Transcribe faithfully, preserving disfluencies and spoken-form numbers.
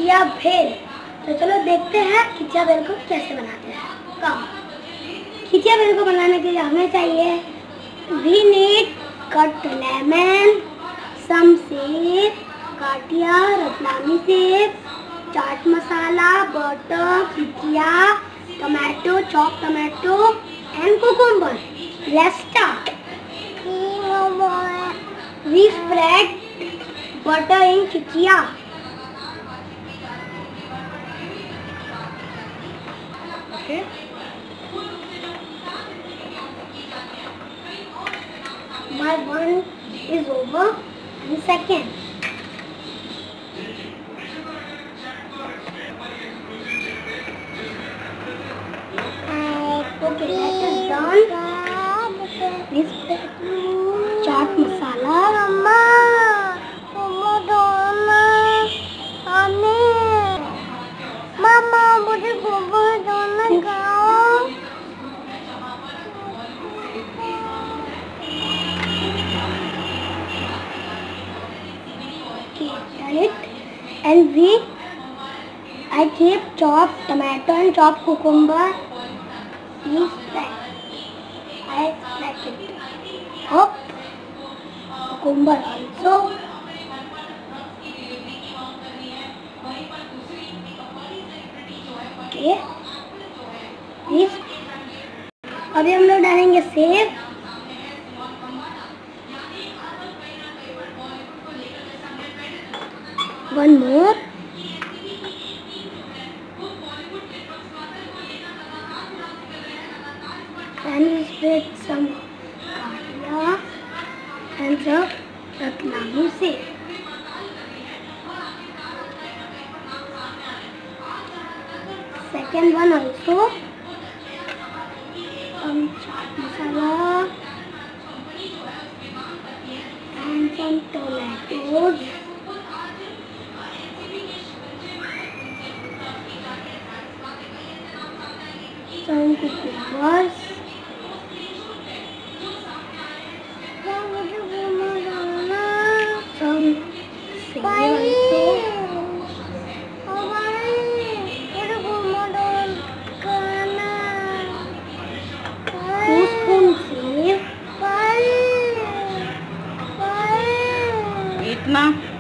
खिचिया भेल। तो चलो देखते हैं खिचिया भेल को कैसे बनाते हैं। कम खिचिया भेल को बनाने के लिए हमें चाहिए we need cut lemon, some sev, काटिया, Ratlami sev, chaat masala, butter, khichiya, tomato, chop tomato and cucumber. Let's start. We spread butter in khiciya. Okay. My one is over and second. Okay, that is done. We spread chaat masala. Mama, mama dona, ane, mama मुझे गोबर dona खाओ. Okay, done it. And we, I keep chopped tomato and chopped cucumber. We spread. I spread it up. Cucumber also. Okay. This. अभी हम लोग डालेंगे सेब. One more. And we spread some katia and some ratlamu seed. Second one also some chaat masala and some tomatoes. Some cucumbers. Two spoons सेब. इतना